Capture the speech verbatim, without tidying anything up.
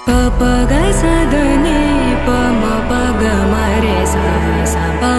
प प ग स ध नि प म प ग म रे सा सा प